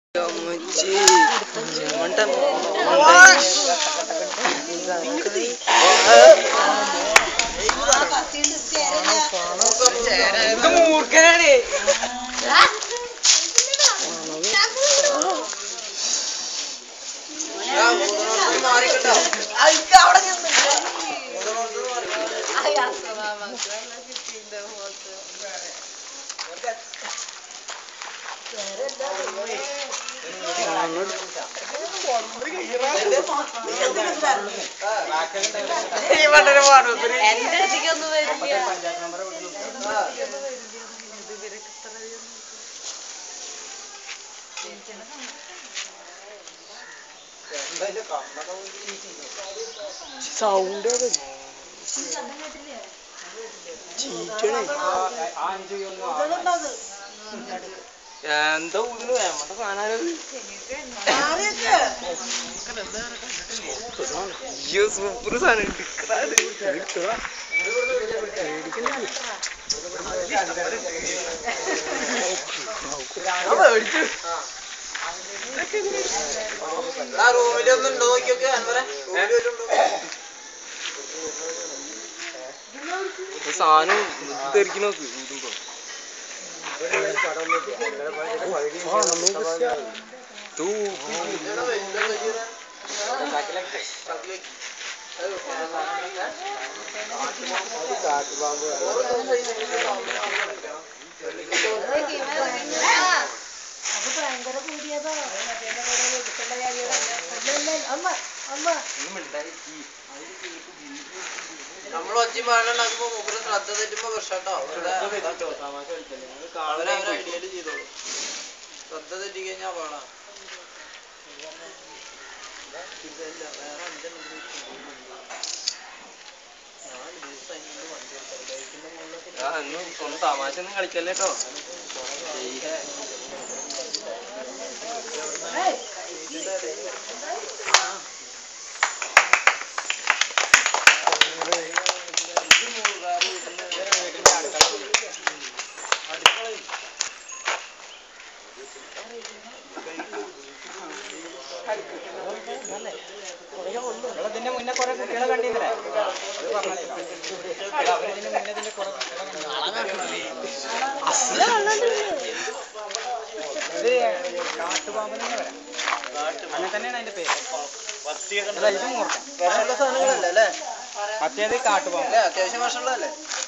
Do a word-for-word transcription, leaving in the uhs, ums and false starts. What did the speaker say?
മൂർഖനാണ്. എന്റെ അടുത്തേക്കൊന്നും വരില്ല. സൗണ്ട് എന്താ ഊതിന് വേണ്ട സാധനം സൂപ്പർ സാധനം റൂമിലൊന്നുണ്ടോ നോക്കിയൊക്കെ സാധനം തെറിക്ക് നോക്ക് ഊതുമ്പോ ഭയങ്കര കൂടിയതോ നമ്മൾ ഒച്ച പാടുണ്ടാക്കുമ്പോ മൂപ്പര് ശ്രദ്ധ തെറ്റുമ്പോ പ്രശ്നട്ടോ ഐഡിയയില് ചെയ്തോളൂ. ശ്രദ്ധ തെറ്റി കഴിഞ്ഞാ പാടാ. വേറെ അഞ്ചെണ്ണം സ്വന്തം തമാശ ഒന്നും കളിക്കല്ലേ കേട്ടോ. ഇതിന്റെ മുന്നേ കുറെ കുട്ടികളെ കണ്ടില്ലേ? അവരിതിന്റെ മുന്നേ ഇതിന്റെ കുറെ ഇത് കാട്ടുപാമ്പ് അങ്ങനെ തന്നെയാണ് അതിന്റെ പേര്. ഇത് മൂർഖൻ. വിഷമുള്ള സാധനങ്ങളല്ലേ? മറ്റേത് കാട്ടുപാമ്പ്. അത്യാവശ്യം വിഷമുള്ളതല്ലേ?